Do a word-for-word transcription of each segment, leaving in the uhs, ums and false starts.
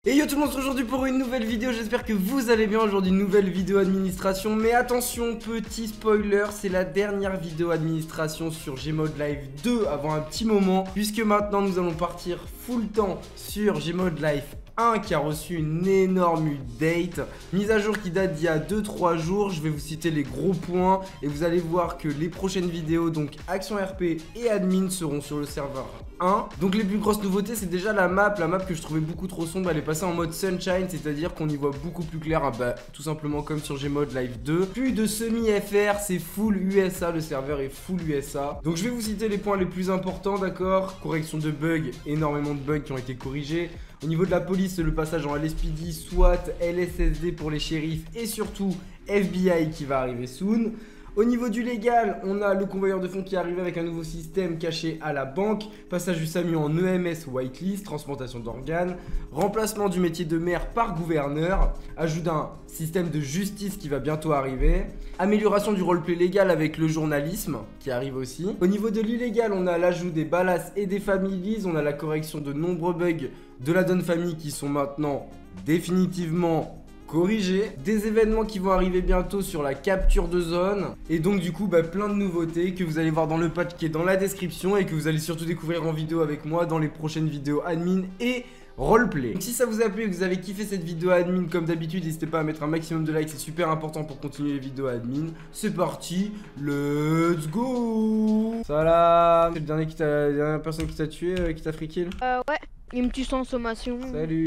Et yo tout le monde, aujourd'hui pour une nouvelle vidéo, j'espère que vous allez bien. Aujourd'hui nouvelle vidéo administration, mais attention, petit spoiler, c'est la dernière vidéo administration sur Gmod Live deux avant un petit moment, puisque maintenant nous allons partir full temps sur Gmod Live un qui a reçu une énorme update, mise à jour qui date d'il y a deux trois jours. Je vais vous citer les gros points et vous allez voir que les prochaines vidéos, donc Action R P et Admin, seront sur le serveur un. Donc les plus grosses nouveautés, c'est déjà la map, la map que je trouvais beaucoup trop sombre. Elle est passée en mode Sunshine, c'est à dire qu'on y voit beaucoup plus clair, hein, bah, tout simplement comme sur Gmod Live deux. Plus de semi-F R, c'est full U S A, le serveur est full U S A. Donc je vais vous citer les points les plus importants, d'accord. Correction de bugs, énormément de bugs qui ont été corrigés. Au niveau de la police, le passage en L S P D, SWAT, L S S D pour les shérifs et surtout F B I qui va arriver soon. Au niveau du légal, on a le convoyeur de fonds qui arrive avec un nouveau système caché à la banque, passage du SAMU en E M S whitelist, transplantation d'organes, remplacement du métier de maire par gouverneur, ajout d'un système de justice qui va bientôt arriver, amélioration du roleplay légal avec le journalisme qui arrive aussi. Au niveau de l'illégal, on a l'ajout des ballas et des families, on a la correction de nombreux bugs de la Donne Famille qui sont maintenant définitivement corrigés, des événements qui vont arriver bientôt sur la capture de zone, et donc du coup bah, plein de nouveautés que vous allez voir dans le patch qui est dans la description et que vous allez surtout découvrir en vidéo avec moi dans les prochaines vidéos admin et roleplay. Donc si ça vous a plu et que vous avez kiffé cette vidéo admin comme d'habitude, n'hésitez pas à mettre un maximum de likes, c'est super important pour continuer les vidéos admin. C'est parti, let's go. Salam. C'est le dernier qui t'a, la dernière personne qui t'a tué, euh, qui t'a free kill. Euh ouais, il me tue sans sommation.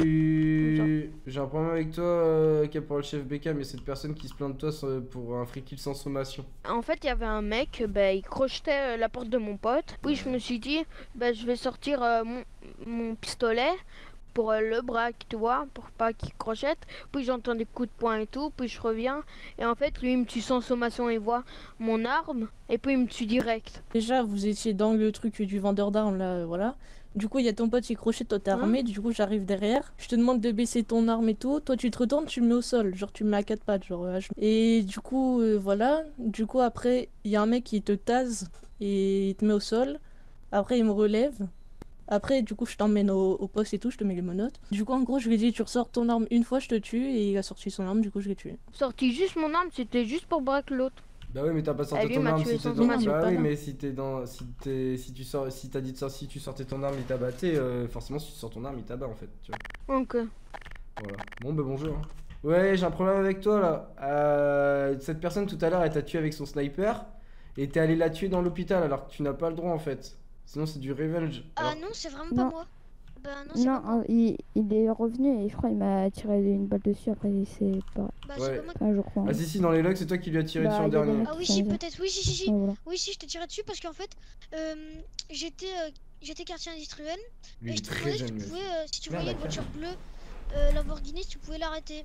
Salut. J'ai un problème avec toi, euh, Caporal Chef B K, mais cette personne qui se plaint de toi pour un free kill sans sommation. En fait, il y avait un mec, bah, il crochetait euh, la porte de mon pote. Puis je me suis dit, bah, je vais sortir euh, mon, mon pistolet pour euh, le braque, tu vois, pour pas qu'il crochette. Puis j'entends des coups de poing et tout, puis je reviens. Et en fait, lui, il me tue sans sommation, il voit mon arme, et puis il me tue direct. Déjà, vous étiez dans le truc du vendeur d'armes, là, euh, voilà. Du coup, il y a ton pote qui crochette, toi t'es armé, du coup j'arrive derrière. Je te demande de baisser ton arme et tout. Toi tu te retournes, tu le mets au sol, genre tu le mets à quatre pattes, genre. euh, Et du coup, euh, voilà. Du coup, après, il y a un mec qui te tase et il te met au sol. Après, il me relève. Après, du coup, je t'emmène au, au poste et tout, je te mets les menottes. Du coup, en gros, je lui ai dit, tu ressors ton arme une fois, je te tue. Et il a sorti son arme, du coup, je l'ai tué. Sorti juste mon arme, c'était juste pour braquer l'autre. Bah oui, mais t'as pas sorti lui ton m'a arme tué si t'es sans dans... sommation. Bah Pas oui, là. mais si t'es dans... Si t'es... Si tu sors... Si t'as dit de sortir... Si tu sortais ton arme, il t'a batté, euh, forcément si tu sors ton arme, il t'abat en fait, tu vois. Donc, euh, Voilà. Bon bah bonjour. hein. Ouais, j'ai un problème avec toi là. Euh, cette personne tout à l'heure, elle t'a tué avec son sniper. Et t'es allé la tuer dans l'hôpital alors que tu n'as pas le droit en fait. Sinon c'est du revenge. Ah Alors- non, c'est vraiment pas Non. moi. Bah non, c'est pas Non, moi. euh, il, il est revenu et je crois qu'il m'a tiré une balle dessus. Après, c'est pas. Bah Ouais. c'est pas moi. Enfin, je crois. Ah si si, dans les logs, c'est toi qui lui as tiré Bah, dessus en il y a des dernier. mecs- Ah oui, si, Ouais. peut-être. Oui, si, si, si. Ouais, voilà. Oui, si, je t'ai tiré dessus parce qu'en fait, euh, j'étais euh, j'étais quartier industriel Lui, il et je est te très demandais si jeune. tu lui. pouvais, euh, si tu Merde, voyais la une voiture bleue, euh, Lamborghini, si tu pouvais l'arrêter.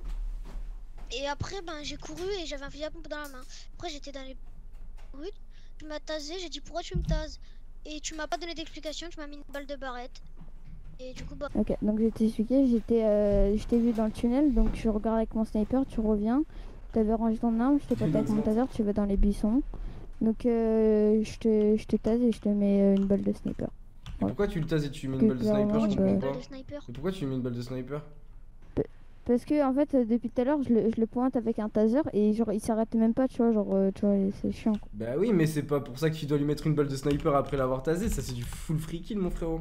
Et après, ben j'ai couru et j'avais un fusil à pompe dans la main. Après, j'étais dans les rues, tu m'as tasé, j'ai dit pourquoi tu me tases? Et tu m'as pas donné d'explication, tu m'as mis une balle de barrette. Et du coup, bah. Ok, donc je vais t'expliquer. J'étais, euh, je t'ai vu dans le tunnel, donc je regarde avec mon sniper. Tu reviens. T'avais rangé ton arme. Je t'ai pas avec mon taser. Tu vas dans les buissons. Donc euh, je te, je te tase et je te mets euh, une balle de sniper. Pourquoi tu le tases et tu lui mets Que une balle de sniper? clairement, Je Tu m'as mis comprends une bah- balle pas. de sniper. Mais pourquoi tu lui mets une balle de sniper? Parce que en fait, euh, depuis tout à l'heure, je le, je le pointe avec un taser et genre il s'arrête même pas, tu vois, genre euh, tu vois, c'est chiant. quoi. Bah oui, mais c'est pas pour ça que tu dois lui mettre une balle de sniper après l'avoir tasé. Ça c'est du full free kill mon frérot.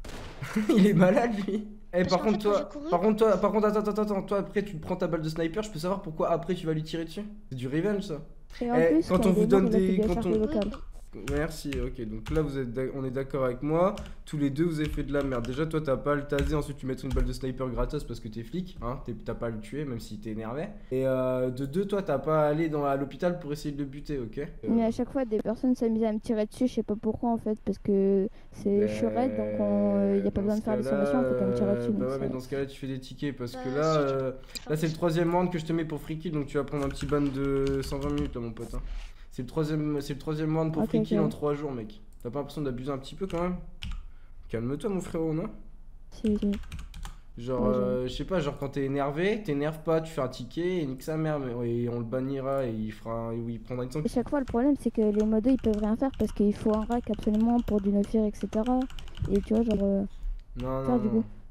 Il est malade lui. Eh Parce par qu'en contre fait, quand toi, j'ai couru- par contre toi, par contre attends attends attends, toi après tu prends ta balle de sniper, je peux savoir pourquoi après tu vas lui tirer dessus? C'est du revenge ça. Et en Eh, plus, quand on il vous est donne mort, il a des- fait de la quand charge on- locale. Merci, ok, donc là vous êtes d'ac- on est d'accord avec moi, tous les deux vous avez fait de la merde. Déjà toi t'as pas à le taser, ensuite tu mettrais une balle de sniper gratos parce que t'es flic, hein, t'es- t'as pas à le tuer même si t'es énervé. Et euh, de deux, toi t'as pas à aller dans, à l'hôpital pour essayer de le buter, ok? Euh, Mais à chaque fois, des personnes s'amusent à me tirer dessus, je sais pas pourquoi en fait, parce que c'est je suis raide, donc il n'y a pas dans besoin ce de faire des cas-là, sommations, il faut pas me tirer euh, dessus. Bah donc ouais, mais ça- dans ce cas là tu fais des tickets parce que Bah, là, si, tu- euh, Enfin, là c'est le troisième round que je te mets pour free kill, donc tu vas prendre un petit ban de cent vingt minutes là mon pote. hein. C'est le troisième, c'est le troisième round pour Ok, free kill ok. en trois jours mec. T'as pas l'impression d'abuser un petit peu quand même? Calme-toi mon frérot, non? Si, si. Genre, Ouais, euh, je sais pas, genre quand t'es énervé, t'énerves pas, tu fais un ticket et nique sa mère, mais et on le bannira et il fera, ou il prendra une À sanction. chaque fois, le problème c'est que les modos ils peuvent rien faire parce qu'il faut un rack absolument pour du neufir, et cetera. Et tu vois, genre. euh, Non, faire non, du non. coup.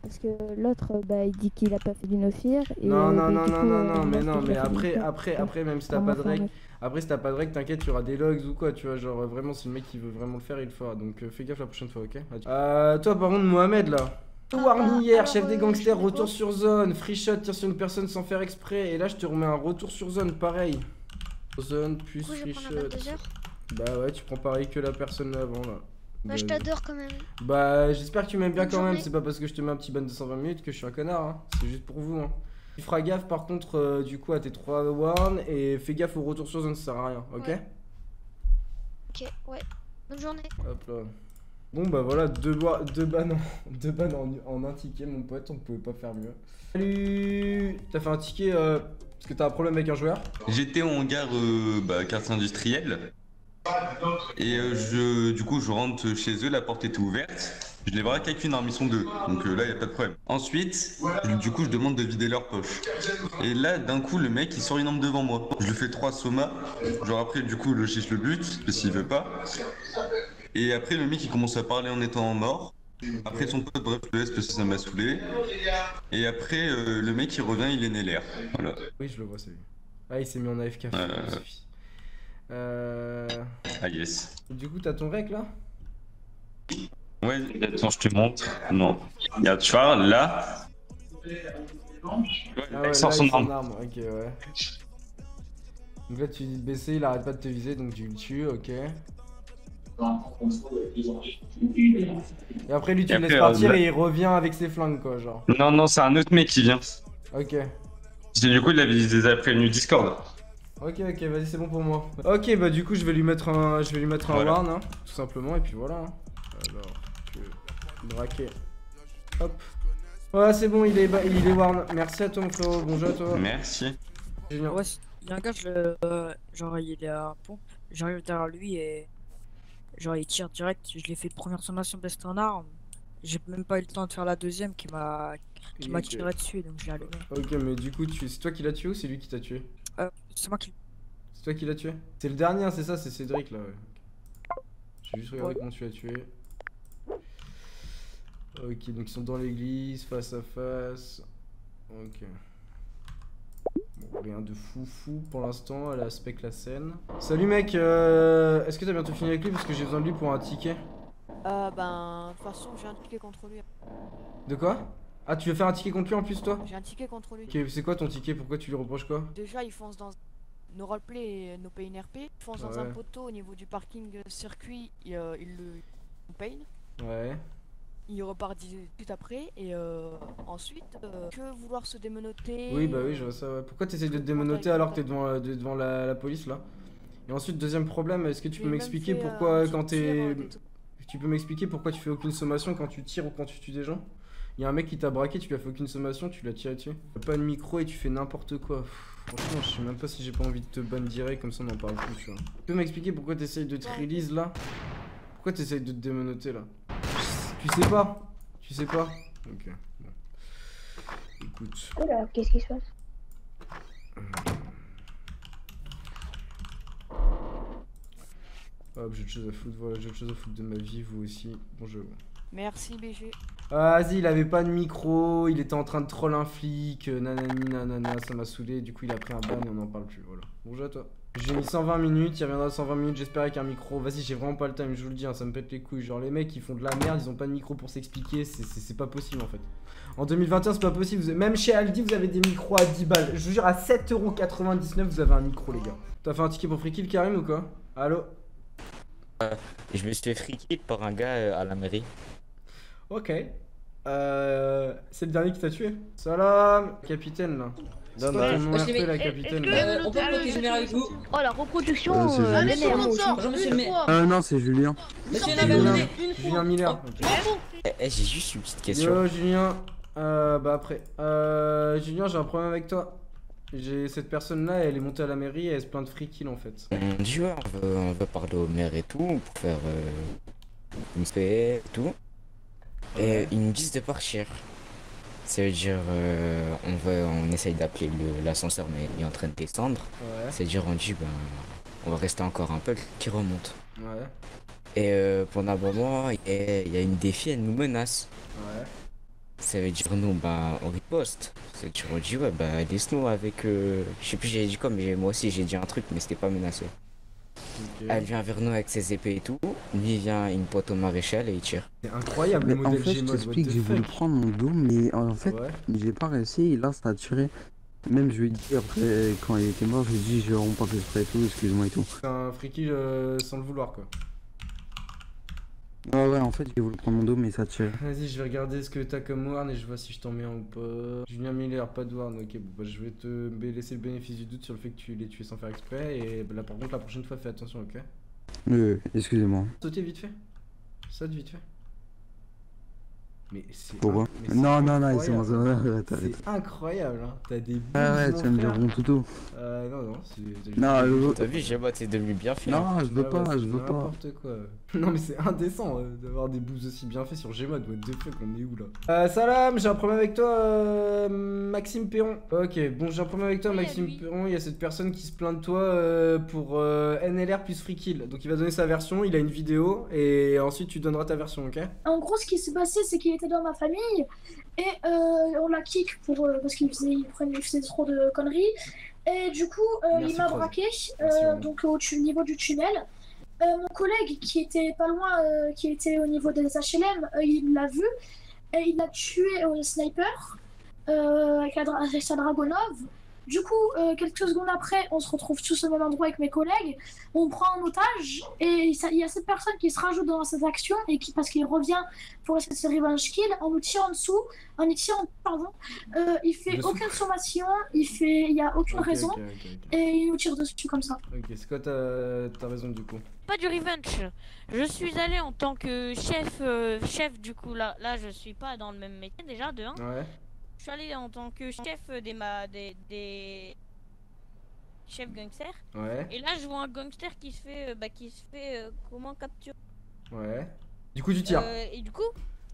Parce que l'autre, euh, bah, il dit qu'il a pas fait d'inofir. et, Non, euh, non, bah, non, du non, coup, non, euh, non, il mais pense non, qu'il mais a fait après, d'inofir. après, Ouais. après, même si t'as Vraiment pas de faire règles, mec. après si t'as pas de règles, t'inquiète, tu auras des logs ou quoi, tu vois, genre vraiment si le mec il veut vraiment le faire, il le fera, donc euh, fais gaffe la prochaine fois, ok? Euh, toi par contre, Mohamed là. Ah, Warning bah, hier, alors, chef des euh, gangsters, je fais retour quoi sur zone, free shot, tire sur une personne sans faire exprès, et là je te remets un retour sur zone, pareil. Zone plus Du coup, je free vais prendre shot. la balle deux heures. Bah ouais, tu prends pareil que la personne avant là. Bah, je Bah, t'adore quand même. Bah, j'espère que tu m'aimes bien Bonne quand même, journée. c'est pas parce que je te mets un petit ban de cent vingt minutes que je suis un connard, hein. C'est juste pour vous, hein. Tu feras gaffe par contre, euh, du coup, à tes trois warns et fais gaffe au retour sur zone, ça sert à rien, ok? Ouais. Ok, ouais. Bonne journée. Hop là. Bon, bah voilà, deux, ba- deux bans, en... deux bans en... en un ticket, mon pote, on pouvait pas faire mieux. Salut! T'as fait un ticket euh, parce que t'as un problème avec un joueur? J'étais en gare euh, bah, quartier industriel et euh, je, du coup je rentre chez eux, la porte était ouverte. Je les braque avec une arme, ils sont deux, donc euh, là y a pas de problème. Ensuite, du coup je demande de vider leur poche. Et là d'un coup le mec il sort une arme devant moi. Je lui fais trois somas, genre après du coup le chiche le but, parce qu'il veut pas. Et après le mec il commence à parler en étant mort. Après son pote, bref, je le laisse parce que ça m'a saoulé. Et après euh, le mec il revient, il est né l'air. Voilà. Oui, je le vois, c'est lui. Ah, il s'est mis en A F K. Euh. il suffit. Euh... Ah yes. Du coup, t'as ton rec là? Ouais, attends, je te montre. Non. Regarde, tu vois, là. Ah ouais, il sort là, son il sort arme. une arme, ok, ouais. Donc là, tu lui dis de baisser, il arrête pas de te viser, donc tu le tues, ok. Et après, lui, tu Et le après, laisses partir euh, et il revient avec ses flingues, quoi, genre. Non, non, c'est un autre mec qui vient. Ok. Parce que du coup, il avait il les a prévenus Discord. Ok, ok, vas-y, c'est bon pour moi. Ok, bah du coup, je vais lui mettre un, je vais lui mettre un Voilà. warn, hein, tout simplement, et puis voilà. hein. Alors, je braquer. Hop. Ouais, c'est bon, il est, ba- il est warn. Merci à toi, mon frérot. Bonjour à toi. Merci. Julien. Ouais, il y a un gars, je le- euh, genre il est à un pont, j'arrive derrière lui et genre il tire direct, je l'ai fait première sommation best en arme, j'ai même pas eu le temps de faire la deuxième qui m'a qui m'a Ok. tiré dessus donc je l'ai allumé. Ok, mais du coup, tu... c'est toi qui l'as tué ou c'est lui qui t'a tué? Euh, c'est moi qui... C'est toi qui l'as tué? C'est le dernier, hein, c'est ça, c'est Cédric là, ouais. J'ai juste regardé Ouais. comment tu l'as tué. Ok, donc ils sont dans l'église, face à face. Ok. Bon, rien de fou fou pour l'instant, elle aspecte la scène. Salut mec, euh, est-ce que t'as bientôt fini avec lui parce que j'ai besoin de lui pour un ticket? Euh, ben, de toute façon, j'ai un ticket contre lui. De quoi? Ah, tu veux faire un ticket contre lui en plus toi? J'ai un ticket contre lui. Ok, c'est quoi ton ticket? Pourquoi tu lui reproches quoi? Déjà, il fonce dans nos roleplay et nos pay R P. Il fonce dans un Ouais. poteau au niveau du parking euh, circuit. Il, euh, il le on paye. Ouais. Il repart dix minutes après. Et euh, ensuite, euh, que vouloir se démenoter. Oui, bah oui, je vois ça, ouais. Pourquoi t'essayes de te démonoter alors que t'es devant, euh, de- devant la, la police là? Et ensuite, deuxième problème, est-ce que tu J'ai peux même m'expliquer fait, euh, pourquoi un petit quand tir, t'es... euh, des- Tu peux m'expliquer pourquoi tu fais aucune sommation quand tu tires ou quand tu tues des gens? Il y a un mec qui t'a braqué, tu lui as fait aucune sommation, tu l'as tiré dessus. T'as pas de micro et tu fais n'importe quoi. Pff, franchement, je sais même pas si j'ai pas envie de te ban direct, comme ça on en parle plus, tu vois. Tu peux m'expliquer pourquoi t'essayes de te release là? Pourquoi t'essayes de te démonoter là? Tu sais pas? Tu sais pas? Ok, bon. Écoute. Oula, qu'est-ce qui se passe? Hop, j'ai autre chose à foutre, voilà, j'ai autre chose à foutre de ma vie, vous aussi. Bonjour. Merci B G. Ah, vas-y, il avait pas de micro, il était en train de troll un flic, euh, nanani nanana, ça m'a saoulé, du coup il a pris un ban et on en parle plus, voilà. Bonjour à toi. J'ai mis cent vingt minutes, il reviendra cent vingt minutes, j'espère avec un micro. Vas-y, j'ai vraiment pas le time, je vous le dis, hein, ça me pète les couilles. Genre les mecs ils font de la merde, ils ont pas de micro pour s'expliquer, c'est- c'est c'est pas possible en fait. En deux mille vingt et un c'est pas possible, vous avez- même chez Aldi vous avez des micros à dix balles. Je vous jure, à sept euros quatre-vingt-dix-neuf vous avez un micro les gars. T'as fait un ticket pour free kill Karim ou quoi? Allô? Je me suis fait free kill par un gars euh, à la mairie. Ok. Euh, c'est le dernier qui t'a tué. Salam, capitaine là. Donne Ouais. ton nom Ouais, R P mais- la est-ce capitaine. que- là. Euh, on peut protéger le maire avec vous Oh la reproduction, Euh, c'est euh, Julien. vénère. Bonjour monsieur le maire. Euh, non, c'est Julien. Monsieur Julien, Navarre, une Julien fois. Miller. ok. Eh, eh, j'ai juste une petite question. Yo Julien, euh, bah après. Euh, Julien, j'ai un problème avec toi. J'ai cette personne là, elle est montée à la mairie et elle se plaint de free kill en fait. On dit ouais, on veut, on veut parler au maire et tout pour faire euh, une paix et tout. Et ils nous disent de partir. Ça veut dire euh, on va, on essaye d'appeler le- l'ascenseur mais il est en train de descendre. Ouais. C'est dire on dit ben on va rester encore un peu qui remonte. Ouais. Et euh, pendant un moment il y, a- il y a une défi, elle nous menace. Ouais. ça veut dire nous, bah, on riposte. Ça veut dire, on dit, ouais, bah, laisse-nous avec. Euh... Je sais plus, j'ai dit quoi, mais moi aussi j'ai dit un truc, mais c'était pas menacé. Ok. Elle vient vers nous avec ses épées et tout. Lui, il vient une pote au maréchal et il tire. C'est incroyable le Mais en modèle fait, je Gmod, what t'explique, the j'ai voulu fuck. prendre mon dos, mais en fait, Ouais. j'ai pas réussi, et là, ça a tiré. Même je lui ai dit après, quand il était mort, je lui ai dit, j'ai vraiment pas fait exprès et tout, excuse-moi et tout. C'est un free kill euh, sans le vouloir quoi. Ouais, ouais, en fait, j'ai voulu prendre mon dos, mais ça a tiré. Vas-y, je vais regarder ce que t'as comme warn et je vois si je t'en mets un ou pas. Julien Miller, pas de warn, ok, bon, bah, je vais te laisser le bénéfice du doute sur le fait que tu l'aies tué sans faire exprès. Et bah, là, par contre, la prochaine fois, fais attention, ok? Euh, excusez-moi. Sauter vite fait. Saute vite fait. Mais c'est. Pourquoi? inc- mais c'est Non, non, non, c'est bon, incroyable. ça va, arrête, arrête. C'est incroyable, hein. T'as des bouts, Ah ouais, mon tu vas me dire frère. bon toutou. Euh, non, non, c'est. Non, je veux- T'as vu, j'ai t'es devenu bien fait. Non, je veux Ah pas, ouais, je veux c'est pas. N'importe quoi. Non mais c'est indécent euh, d'avoir des boosts aussi bien faits sur Gmod. What the fuck, on est où là? Euh, Salam, j'ai un problème avec toi, euh, Maxime Perron. Ok, bon, j'ai un problème avec toi, Oui, Maxime oui. Perron. Il y a cette personne qui se plaint de toi euh, pour euh, N L R plus free kill. Donc il va donner sa version, il a une vidéo et ensuite tu donneras ta version, ok? En gros, ce qui s'est passé, c'est qu'il était dans ma famille et euh, on l'a kick pour, euh, parce qu'il faisait, il prenait- il faisait trop de conneries. Et du coup, euh, Merci, il m'a Croz. braqué, euh, Merci, vraiment. donc au tu- niveau du tunnel. Euh, mon collègue qui était pas loin, euh, qui était au niveau des H L M, euh, il l'a vu et il l'a tué au sniper euh, avec, la dra- avec sa Dragonov. Du coup, euh, quelques secondes après, on se retrouve tous au même endroit avec mes collègues. On prend un otage et ça- il y a cette personne qui se rajoute dans cette action et qui, parce qu'il revient pour essayer de se revenge kill, en nous tirant dessous, en nous tirant, pardon, euh, il fait Dessous. aucune sommation, il fait, il y a aucune Ok, raison ok, ok, ok. et il nous tire dessus comme ça. Ok, c'est quoi ta, ta raison du coup? Pas du revenge. Je suis allé en tant que chef, euh, chef du coup là, là je suis pas dans le même métier déjà de un. Ouais. Je suis allé en tant que chef des ma des, des chefs gangsters. Ouais. Et là je vois un gangster qui se fait, euh, bah qui se fait euh, comment capturer. Ouais. Du coup, tu tires. Euh, et du coup,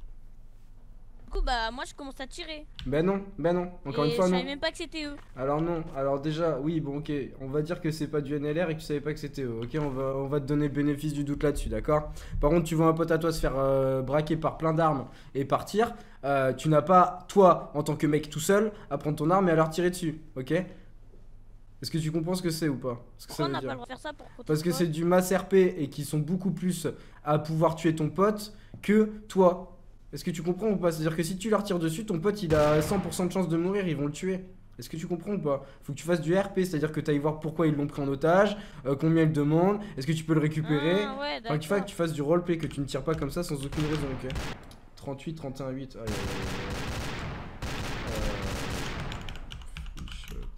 du coup bah moi je commence à tirer. Ben non, ben non. Encore et une fois, je non. savais même pas que c'était eux. Alors non, alors déjà, oui, bon ok, on va dire que c'est pas du N L R et que tu savais pas que c'était eux, ok, on va, on va te donner le bénéfice du doute là-dessus, d'accord? Par contre, tu vois un pote à toi se faire euh, braquer par plein d'armes et partir, euh, tu n'as pas, toi, en tant que mec tout seul, à prendre ton arme et à leur tirer dessus, ok? Est-ce que tu comprends ce que c'est ou pas? Ce que ça Pourquoi on veut n'a dire? pas le droit de faire ça pour Parce que c'est du mass R P et qui sont beaucoup plus à pouvoir tuer ton pote que toi. Est-ce que tu comprends ou pas? C'est-à-dire que si tu leur tires dessus, ton pote il a cent pour cent de chance de mourir, ils vont le tuer. Est-ce que tu comprends ou pas? Faut que tu fasses du R P, c'est-à-dire que tu ailles voir pourquoi ils l'ont pris en otage, euh, combien ils demandent, est-ce que tu peux le récupérer. Ah, ouais, Enfin, qu'il faut d'accord. que tu fasses du roleplay, que tu ne tires pas comme ça sans aucune raison, ok? trente-huit, trente et un, huit. Aïe, aïe, aïe, aïe. Euh, full shot.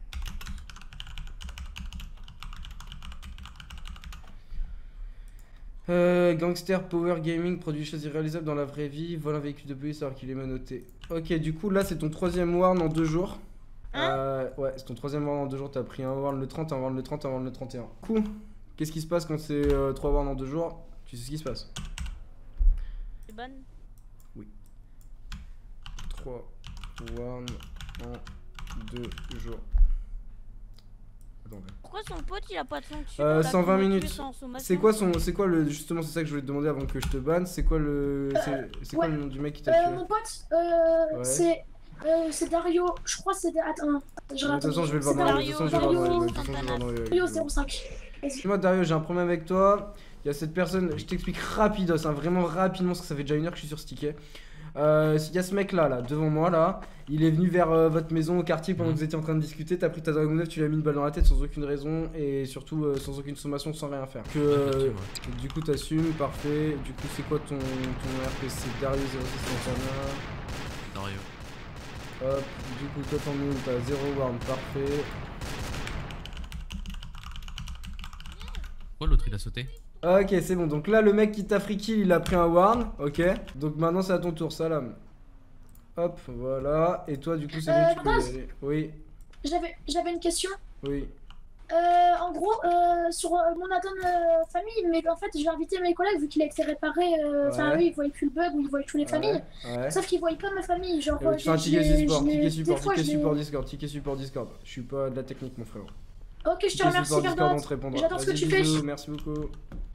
Euh, Gangster Power Gaming produit des choses irréalisables dans la vraie vie, vole un véhicule de police alors qu'il est menotté. Ok, du coup là c'est ton troisième warn en deux jours. Euh, ouais, c'est ton troisième warn en deux jours, t'as pris un warn le trente, un warn le trente, un warn le trente et un. Cool. Qu'est-ce qui se passe quand c'est euh, trois warns en deux jours? Tu sais ce qui se passe? C'est bonne. trois warn en deux jours. Attends, Pourquoi son pote il a pas de fonction? Euh, On l'a cent vingt tué minutes. sans sommation. C'est quoi son, c'est quoi le, justement c'est ça que je voulais te demander avant que je te banne. C'est quoi le, c'est c'est quoi ouais. le nom du mec qui t'a Euh, tué? mon pote, euh, Ouais. c'est euh, c'est Dario, je crois que c'est... Attends, je De toute façon je vais le voir c'est dans les, de toute façon, je vais le voir dans les- de toute façon, je vais le voir dans les- Dario zéro cinq. Excuse-moi Dario, j'ai un problème avec toi. Il y a cette personne, je t'explique rapidos, hein, vraiment rapidement parce que ça fait déjà une heure que je suis sur ce ticket. Euh, il y a ce mec là, là, devant moi là, il est venu vers euh, votre maison au quartier pendant que vous étiez en train de discuter, t'as pris ta Dragon neuf, tu lui as mis une balle dans la tête sans aucune raison et surtout euh, sans aucune sommation, sans rien faire. Que, euh, du coup t'assumes, parfait, du coup c'est quoi ton, ton R P? C'est Dario zéro six Dario. Hop, du coup toi t'en es où? T'as zéro warn, parfait. Pourquoi l'autre il a sauté? Ok, c'est bon. Donc là, le mec qui t'a free kill, il a pris un warn. Ok. Donc maintenant, c'est à ton tour, Salam. Hop, voilà. Et toi, du coup, c'est Euh, bon, tu peux y Baz aller. Oui, J'avais j'avais une question. oui. Euh, en gros, euh, sur euh, mon add-on euh, famille, mais en fait, j'ai invité mes collègues vu qu'il a été réparé. euh, Enfin, Ouais. eux, ils voyaient plus le bug ou ils voyaient plus les familles. Ouais. Sauf qu'ils voyaient pas ma famille. Genre, Euh, tu fais un j'ai- ticket j'ai- support, je l'ai- ticket des support, fois, ticket je l'ai- support Discord, ticket support Discord. Je suis pas de la technique, mon frère. Ok, je te Ticket remercie, support Discord, on Verdot. te répondra. J'adore ce que Vas-y, tu fais. bisous, merci beaucoup.